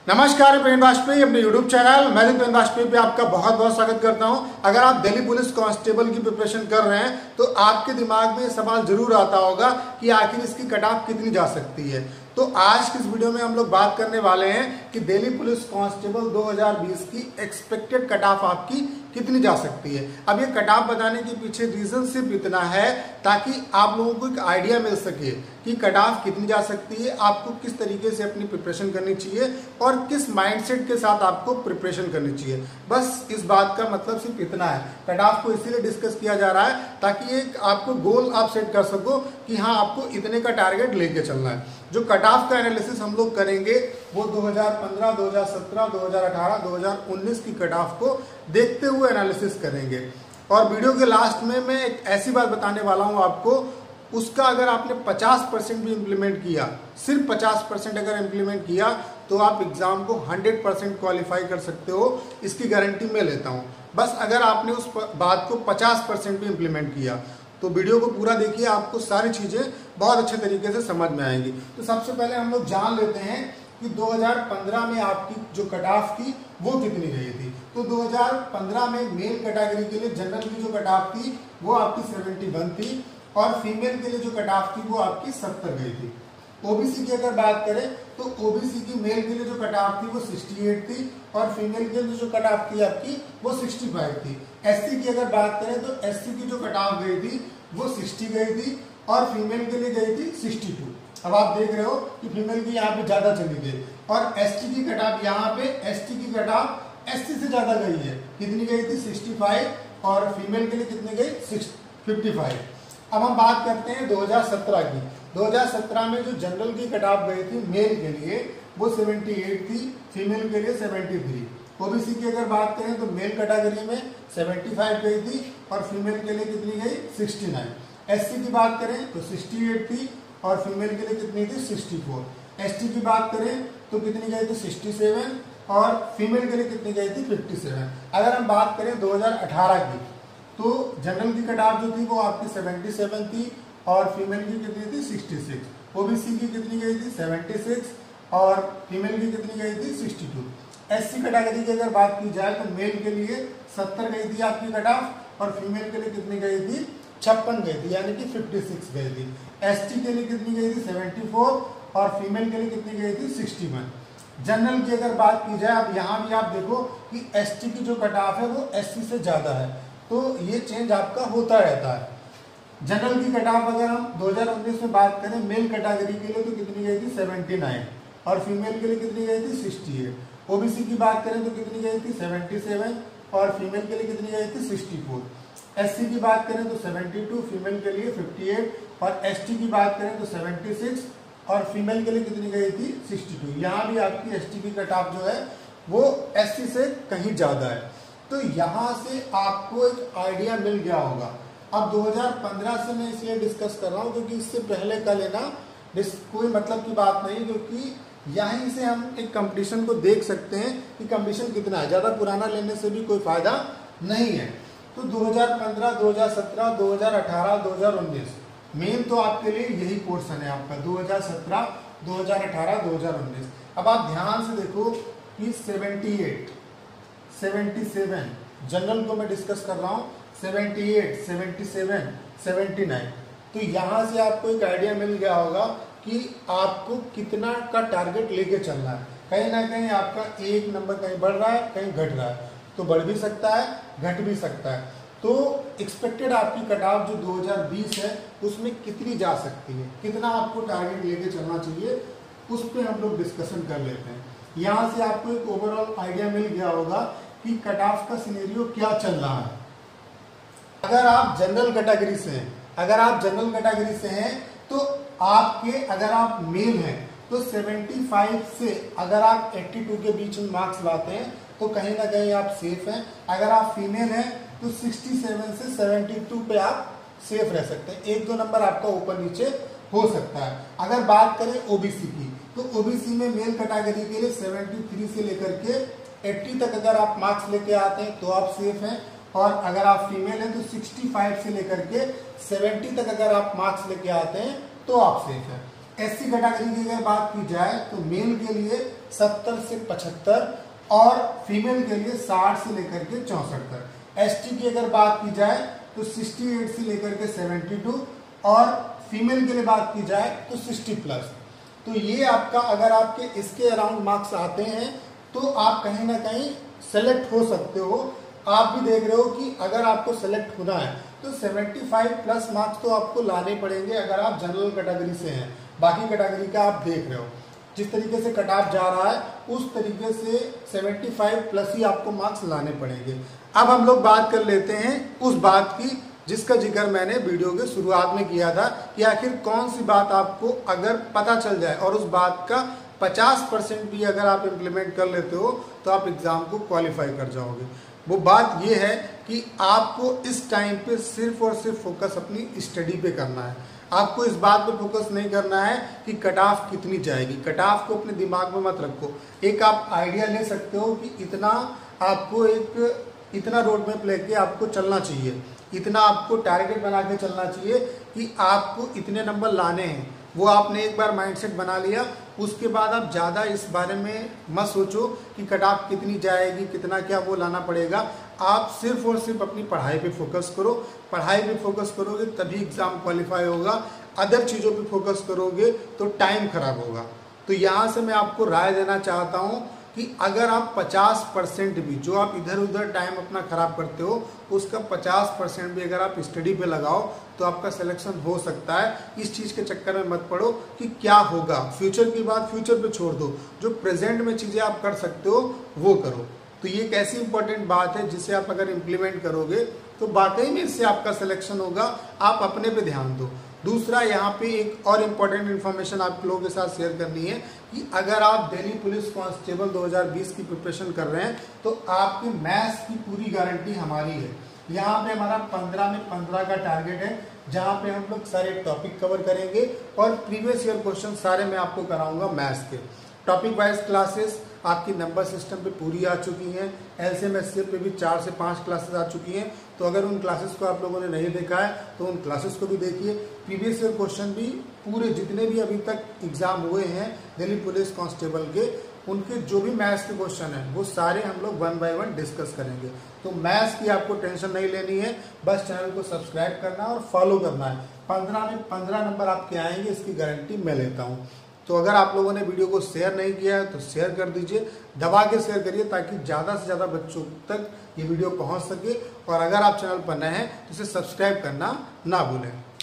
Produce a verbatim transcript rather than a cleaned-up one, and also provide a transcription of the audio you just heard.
नमस्कार, प्रवीण वाजपेयी अपने YouTube channel मैं प्रवीण वाजपेयी पे आपका बहुत बहुत स्वागत करता हूं। अगर आप दिल्ली पुलिस कांस्टेबल की प्रिपरेशन कर रहे हैं तो आपके दिमाग में ये सवाल जरूर आता होगा कि आखिर इसकी कट ऑफ कितनी जा सकती है। तो आज की इस वीडियो में हम लोग बात करने वाले हैं कि दिल्ली पुलिस कांस्टेबल दो हज़ार बीस की एक्सपेक्टेड कट ऑफ आपकी कितनी जा सकती है। अब ये कट ऑफ बताने के पीछे रीजन सिर्फ इतना है ताकि आप लोगों को एक आइडिया मिल सके कि कट ऑफ कितनी जा सकती है, आपको किस तरीके से अपनी प्रिपरेशन करनी चाहिए और किस माइंडसेट के साथ आपको प्रिपरेशन करनी चाहिए। बस इस बात का मतलब सिर्फ इतना है। कट ऑफ को इसीलिए डिस्कस किया जा रहा है ताकि एक आपको गोल आप सेट कर सको कि हाँ आपको इतने का टारगेट लेके चलना है। जो कट ऑफ का एनालिसिस हम लोग करेंगे वो दो हज़ार पंद्रह, दो हज़ार सत्रह, दो हज़ार अठारह, दो हज़ार उन्नीस की कट ऑफ को देखते हुए एनालिसिस करेंगे। और वीडियो के लास्ट में मैं एक ऐसी बात बताने वाला हूं आपको, उसका अगर आपने पचास परसेंट भी इम्प्लीमेंट किया, सिर्फ पचास परसेंट अगर इम्प्लीमेंट किया तो आप एग्जाम को सौ परसेंट क्वालिफाई कर सकते हो। इसकी गारंटी मैं लेता हूं। बस अगर आपने उस बात को पचास परसेंट भी इम्प्लीमेंट किया तो वीडियो को पूरा देखिए, आपको सारी चीजें बहुत अच्छे तरीके से समझ में आएंगी। तो सबसे पहले हम लोग जान लेते हैं कि दो हज़ार पंद्रह में आपकी जो कट ऑफ थी वो कितनी गई थी। तो दो हज़ार पंद्रह में मेल कैटेगरी के लिए जनरल की जो कट ऑफ थी वो आपकी इकहत्तर थी और फीमेल के लिए जो कट ऑफ थी वो आपकी सत्तर गई थी। ओबीसी की अगर बात करें तो ओबीसी की मेल के लिए जो कट ऑफ थी वो अड़सठ थी और फीमेल के लिए जो कट ऑफ थी आपकी वो पैंसठ थी। एससी की अगर बात करें तो एससी की जो कट ऑफ गई थी वो साठ गई थी और फीमेल के लिए गई थी बासठ। अब आप देख रहे हो कि फीमेल की यहाँ पे ज्यादा चली गई और एसटी की कट ऑफ यहाँ पे एसटी की कट ऑफ एससी से ज्यादा गई है। कितनी गई थी पैंसठ और फीमेल के लिए कितनी गई पचपन। अब हम बात करते हैं दो हज़ार सत्रह की। दो हज़ार सत्रह में जो जनरल की कट ऑफ गई थी मेल के लिए वो अठहत्तर थी, फीमेल के लिए तिहत्तर। ओबीसी की अगर बात करें तो मेल कैटेगरी में पचहत्तर गई थी और फीमेल के लिए कितनी गई उनहत्तर। एससी की बात करें तो अड़सठ थी और फीमेल के लिए कितनी थी चौंसठ। एसटी की बात करें तो कितनी गई थी सड़सठ और फीमेल के लिए कितनी गई थी सत्तावन। अगर हम बात करें दो हज़ार अठारह की तो जनरल की कट ऑफ जो थी वो आपकी सतहत्तर थी और फीमेल की कितनी थी छियासठ। ओबीसी की कितनी गई थी छिहत्तर और फीमेल की कितनी गई थी बासठ। एससी कैटेगरी की अगर बात की जाए तो मेल के लिए सत्तर गई थी आपकी कट ऑफ और फीमेल के लिए कितनी गई थी छप्पन गई थी, यानी कि छप्पन गई थी। एसटी के लिए कितनी गई थी चौहत्तर और फीमेल के लिए कितनी गई थी इकसठ। जनरल की अगर बात की जाए, अब यहाँ भी आप देखो कि एसटी की जो कट ऑफ है वो एससी से ज्यादा है, तो ये चेंज आपका होता रहता है। जनरल की कट ऑफ अगर हम दो हज़ार उन्नीस में बात करें मेल कैटेगरी के लिए तो कितनी गई थी उन्यासी और फीमेल के लिए कितनी गई थी अड़सठ। ओबीसी की बात करें तो कितनी गई थी सतहत्तर और फीमेल के लिए कितनी गई थी चौंसठ। एससी की बात करें तो बहत्तर, फीमेल के लिए अट्ठावन और एसटी की बात करें तो छिहत्तर और फीमेल के लिए कितनी गई थी बासठ। यहाँ भी आपकी एसटी की कट ऑफ जो है वो एससी से कहीं ज्यादा है। तो यहाँ से आपको एक आइडिया मिल गया होगा। अब दो हज़ार पंद्रह से मैं इसलिए डिस्कस कर रहा हूँ क्योंकि इससे पहले का लेना कोई मतलब की बात नहीं, क्योंकि यहीं से हम एक कंपटीशन को देख सकते हैं कि कंपटीशन कितना है। ज्यादा पुराना लेने से भी कोई फायदा नहीं है। तो दो हज़ार पंद्रह, दो हज़ार सत्रह, दो हज़ार अठारह, दो हज़ार उन्नीस मेन तो आपके लिए यही पोर्शन है आपका दो हज़ार सत्रह, दो हज़ार अठारह, दो हज़ार उन्नीस। अब आप ध्यान से देखो कि अठहत्तर, सतहत्तर जनरल को मैं डिस्कस कर रहा हूँ, अठहत्तर, सतहत्तर, उन्यासी। तो यहाँ से आपको एक आइडिया मिल गया होगा कि आपको कितना का टारगेट लेके चलना है। कहीं ना कहीं आपका एक नंबर कहीं बढ़ रहा है, कहीं घट रहा है, तो बढ़ भी सकता है, घट भी सकता है। तो एक्सपेक्टेड आपकी कट ऑफ जो दो हज़ार बीस है उसमें कितनी जा सकती है, कितना आपको टारगेट लेके चलना चाहिए, उस पर हम लोग डिस्कशन कर लेते हैं। यहाँ से आपको एक ओवरऑल आइडिया मिल गया होगा कि कट ऑफ का सिनेरियो क्या चल रहा है। अगर आप जनरल कैटेगरी से हैं, अगर आप जनरल कैटेगरी से हैं तो आपके, अगर आप मेल हैं तो पचहत्तर से अगर आप बयासी के बीच में मार्क्स लाते हैं तो कहीं ना कहीं आप सेफ हैं। अगर आप फीमेल हैं तो सड़सठ से बहत्तर पे आप सेफ रह सकते हैं। एक दो नंबर आपका ऊपर नीचे हो सकता है। अगर बात करें ओबीसी की तो ओबीसी में मेल कैटेगरी के लिए तिहत्तर से लेकर के अस्सी तक अगर आप मार्क्स लेके आते हैं तो आप सेफ हैं और अगर आप फीमेल हैं तो पैंसठ से लेकर के सत्तर तक अगर आप मार्क्स लेके आते हैं तो आप सेफ हैं। एससी कैटेगरी की अगर बात की जाए तो मेल के लिए सत्तर से पचहत्तर और फीमेल के लिए साठ से लेकर के चौसठ तक। एसटी की अगर बात की जाए तो अड़सठ से लेकर के बहत्तर और फीमेल के लिए बात की जाए तो साठ प्लस। तो ये आपका अगर आपके इसके अराउंड मार्क्स आते हैं तो आप कहीं ना कहीं सेलेक्ट हो सकते हो। आप भी देख रहे हो कि अगर आपको सेलेक्ट होना है तो पचहत्तर प्लस मार्क्स तो आपको लाने पड़ेंगे अगर आप जनरल कैटेगरी से हैं। बाकी कैटेगरी का आप देख रहे हो जिस तरीके से कट ऑफ जा रहा है उस तरीके से पचहत्तर प्लस ही आपको मार्क्स लाने पड़ेंगे। अब हम लोग बात कर लेते हैं उस बात की जिसका जिक्र मैंने वीडियो के शुरुआत में किया था कि आखिर कौन सी बात आपको अगर पता चल जाए और उस बात का पचास परसेंट भी अगर आप इम्प्लीमेंट कर लेते हो तो आप एग्ज़ाम को क्वालिफाई कर जाओगे। वो बात ये है कि आपको इस टाइम पे सिर्फ और सिर्फ फोकस अपनी स्टडी पे करना है। आपको इस बात पे फोकस नहीं करना है कि कट ऑफ कितनी जाएगी। कट ऑफ को अपने दिमाग में मत रखो। एक आप आइडिया ले सकते हो कि इतना आपको एक इतना रोड मैप लेके आपको चलना चाहिए, इतना आपको टारगेट बना के चलना चाहिए कि आपको इतने नंबर लाने हैं। वो आपने एक बार माइंडसेट बना लिया, उसके बाद आप ज़्यादा इस बारे में मत सोचो कि कट ऑफ कितनी जाएगी, कितना क्या वो लाना पड़ेगा। आप सिर्फ और सिर्फ अपनी पढ़ाई पे फोकस करो। पढ़ाई पे फोकस करोगे तभी एग्ज़ाम क्वालिफाई होगा। अदर चीज़ों पे फोकस करोगे तो टाइम खराब होगा। तो यहाँ से मैं आपको राय देना चाहता हूँ कि अगर आप पचास परसेंट भी जो आप इधर उधर टाइम अपना ख़राब करते हो उसका पचास परसेंट भी अगर आप स्टडी पे लगाओ तो आपका सिलेक्शन हो सकता है। इस चीज़ के चक्कर में मत पड़ो कि क्या होगा, फ्यूचर की बात फ्यूचर पे छोड़ दो। जो प्रेजेंट में चीज़ें आप कर सकते हो वो करो। तो ये एक ऐसी इंपॉर्टेंट बात है जिसे आप अगर इम्प्लीमेंट करोगे तो वाकई में इससे आपका सिलेक्शन होगा। आप अपने पे ध्यान दो। दूसरा यहाँ पे एक और इम्पॉर्टेंट इन्फॉर्मेशन आप लोगों के साथ शेयर करनी है कि अगर आप दिल्ली पुलिस कांस्टेबल दो हज़ार बीस की प्रिपरेशन कर रहे हैं तो आपकी मैथ्स की पूरी गारंटी हमारी है। यहाँ पे हमारा पंद्रह में पंद्रह का टारगेट है जहाँ पे हम लोग सारे टॉपिक कवर करेंगे और प्रीवियस ईयर क्वेश्चन सारे मैं आपको कराऊंगा मैथ्स के। टॉपिक वाइज क्लासेस आपकी नंबर सिस्टम पे पूरी आ चुकी हैं। एलसीएमएससी पे भी चार से पाँच क्लासेस आ चुकी हैं। तो अगर उन क्लासेस को आप लोगों ने नहीं देखा है तो उन क्लासेस को भी देखिए। प्रीवियस ईयर क्वेश्चन भी पूरे जितने भी अभी तक एग्जाम हुए हैं दिल्ली पुलिस कांस्टेबल के, उनके जो भी मैथ्स के क्वेश्चन हैं वो सारे हम लोग वन बाय वन डिस्कस करेंगे। तो मैथ्स की आपको टेंशन नहीं लेनी है, बस चैनल को सब्सक्राइब करना है और फॉलो करना है। पंद्रह में पंद्रह नंबर आपके आएंगे, इसकी गारंटी मैं लेता हूँ। तो अगर आप लोगों ने वीडियो को शेयर नहीं किया है तो शेयर कर दीजिए, दबा के शेयर करिए ताकि ज़्यादा से ज़्यादा बच्चों तक ये वीडियो पहुंच सके। और अगर आप चैनल पर नए हैं तो इसे सब्सक्राइब करना ना भूलें।